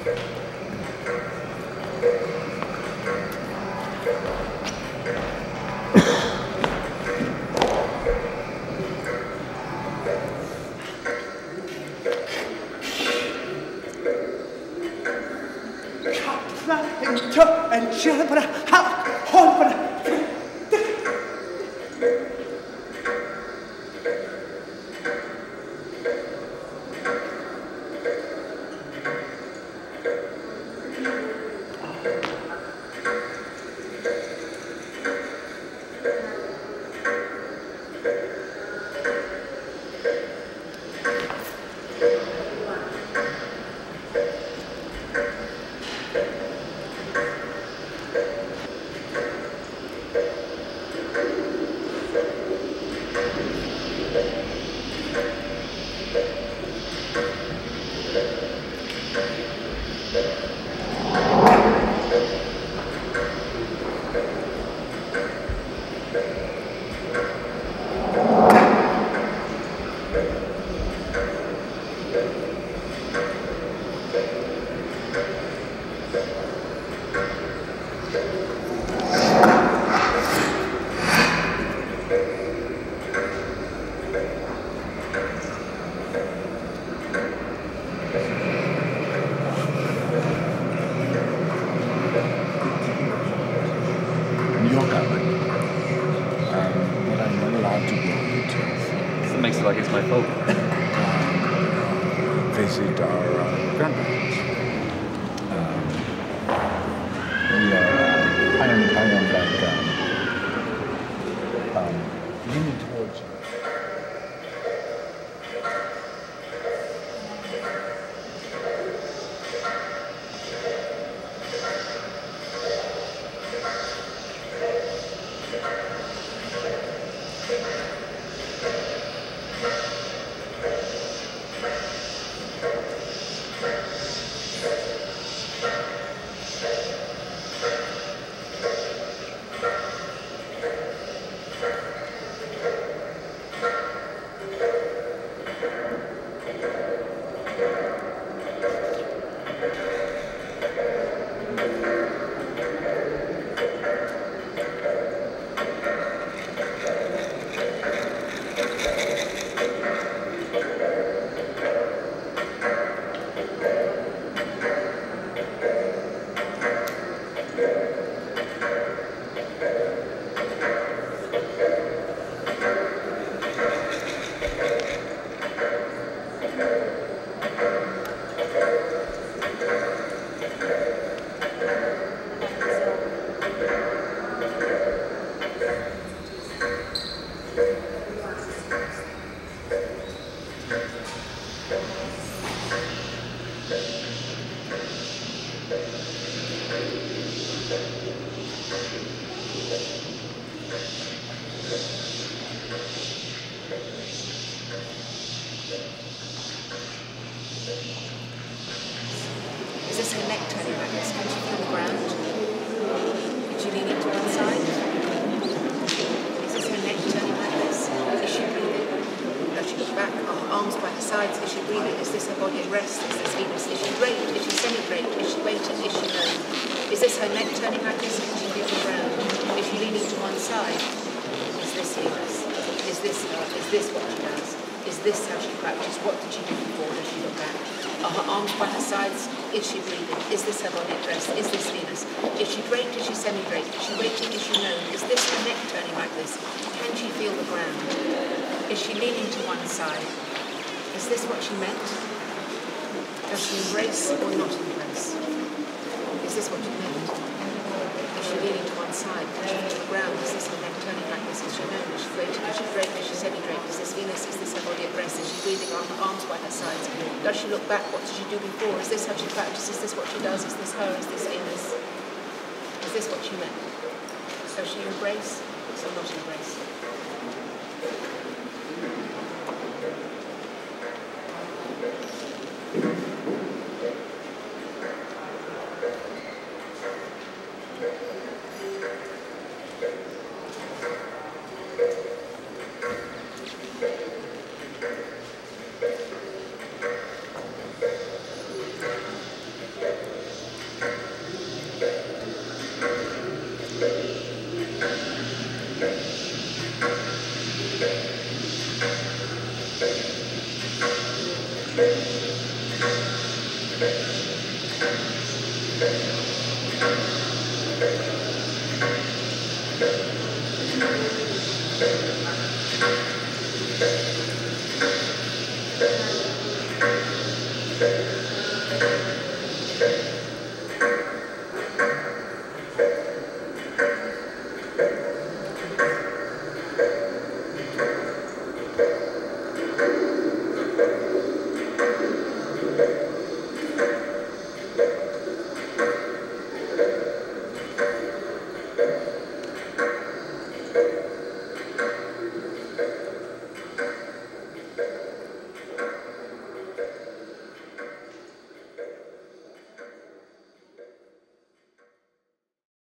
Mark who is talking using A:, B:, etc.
A: Visit our grandparents. I am like leaning towards you.
B: Is she breathing? Is this her body at rest? Is this Venus? Is she draped? Is she semi-draped? Is she waiting? Is she known? Is this her neck turning like this? Can she feel the ground? Is she leaning to one side? Is this what she meant? Does she embrace or not embrace? Is this what she meant? Is she leaning to one side? Can she feel the ground? Is this her neck turning like this? Is she known? Is she waiting? Is she draped? Is she semi-draped? Is this Venus? Is this her body at rest? Is she breathing on her arms by her sides? Does she look back? What did she do before? Is this how she practices? Is this what she does? Is this her? Is this Venus? Is this what she meant? Does she embrace or not embrace?